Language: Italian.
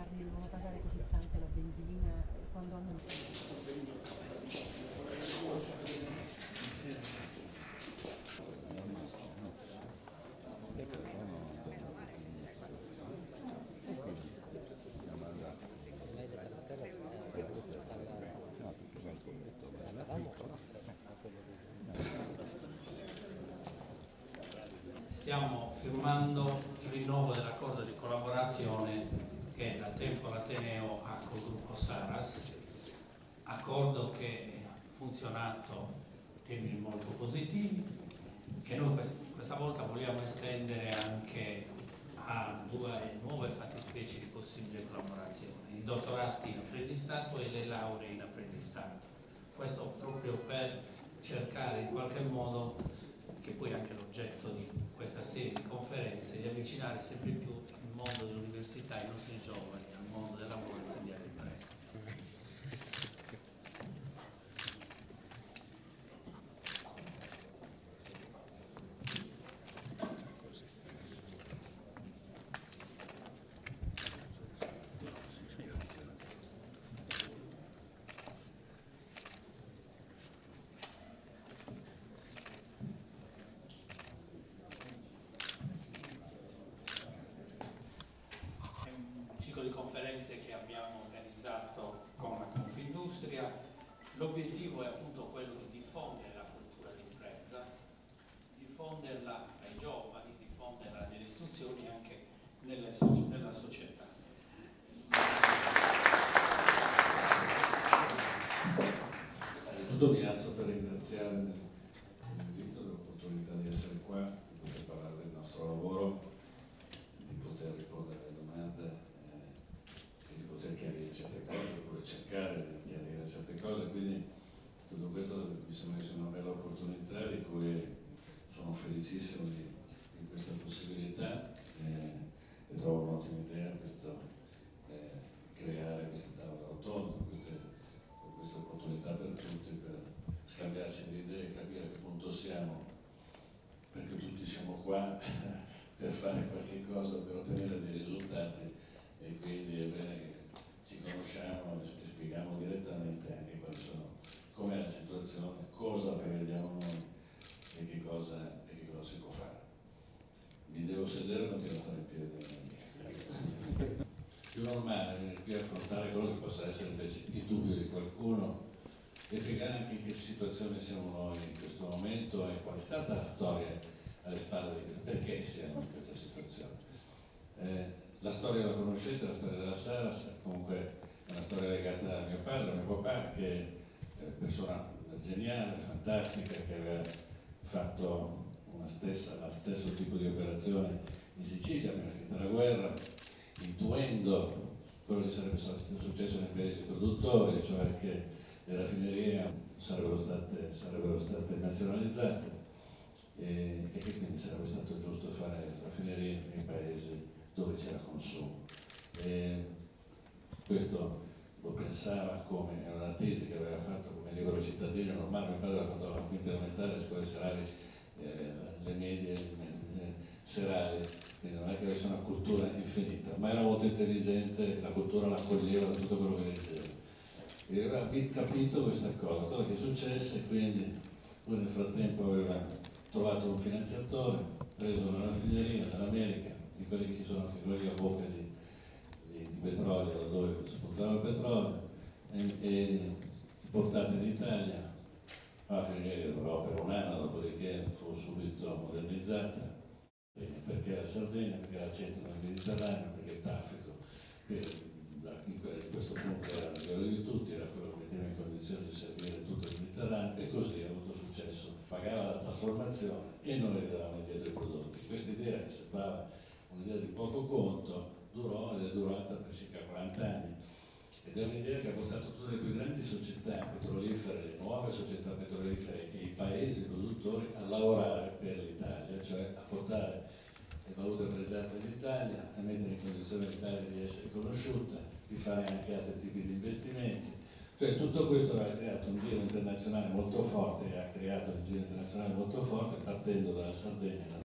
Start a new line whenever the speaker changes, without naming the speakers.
devono pagare così tanto la benzina quando hanno il
Stiamo firmando il rinnovo dell'accordo di collaborazione che da tempo l'Ateneo ha col gruppo Saras, accordo che ha funzionato in termini molto positivi, che noi questa volta vogliamo estendere anche a due nuove fattispecie di possibile collaborazione, i dottorati in apprendistato e le lauree in apprendistato. Questo proprio per cercare in qualche modo, che poi è anche l'oggetto di questa serie di conferenze, di avvicinare sempre più il mondo dell'università e i nostri giovani al mondo del lavoro e quindi all'impresa. Di conferenze che abbiamo organizzato con la Confindustria. L'obiettivo è appunto quello di diffondere la cultura d'impresa, diffonderla ai giovani, diffonderla nelle istituzioni e anche nella società.
Innanzitutto mi alzo per ringraziare l'invito, l'opportunità di essere qua, di poter parlare del nostro lavoro, di poter rispondere alle domande, di poter chiarire certe cose oppure cercare di chiarire certe cose, quindi tutto questo mi sembra che sia una bella opportunità di cui sono felicissimo di questa possibilità e trovo un'ottima idea creare questa tavola rotonda, questa opportunità per tutti per scambiarsi di idee, capire a che punto siamo, perché tutti siamo qua per fare qualche cosa, per ottenere dei risultati. E quindi è bene che ci conosciamo e spieghiamo direttamente anche com'è la situazione, cosa prevediamo noi e che cosa si può fare. Mi devo sedere e continuo a stare in piedi. Più normale venire qui a affrontare quello che possa essere invece il dubbio di qualcuno e spiegare anche in che situazione siamo noi in questo momento e qual è stata la storia alle spalle di questo, perché siamo in questa situazione. La storia la conoscete, la storia della Saras, comunque è una storia legata a mio padre, a mio papà, che è una persona geniale, fantastica, che aveva fatto lo stesso tipo di operazione in Sicilia appena finita la guerra, intuendo quello che sarebbe successo nei paesi produttori, cioè che le raffinerie sarebbero state nazionalizzate e che quindi sarebbe stato giusto fare raffinerie nei paesi dove c'era consumo. Questo lo pensava come, era una tesi che aveva fatto come libero cittadino normale. Mio padre aveva fatto la quinta elementare, le scuole serali, le medie serali, quindi non è che avesse una cultura infinita, ma era molto intelligente e la cultura la accoglieva da tutto quello che leggeva. E aveva capito questa cosa che successe, quindi lui nel frattempo aveva trovato un finanziatore, preso una raffineria dall'America, di quelli che ci sono anche quelli a bocca di petrolio, dove spuntava il petrolio, e portata in Italia, la raffineria durò per un anno, dopodiché fu subito modernizzata, perché era Sardegna, perché era al centro del Mediterraneo, perché il traffico in questo punto era a livello di tutti, era quello che metteva in condizione di servire tutto il Mediterraneo, e così ha avuto successo, pagava la trasformazione e noi ridavamo indietro i prodotti. Questa idea, che sembrava un'idea di poco conto, durò ed è durata per circa 40 anni, ed è un'idea che ha portato tutte le più grandi società petrolifere, le nuove società petrolifere e i paesi produttori a lavorare per l'Italia, cioè a portare le valute pregiate all'Italia, a mettere in condizione l'Italia di essere conosciuta, di fare anche altri tipi di investimenti. Cioè tutto questo aveva creato un giro internazionale molto forte, partendo dalla Sardegna.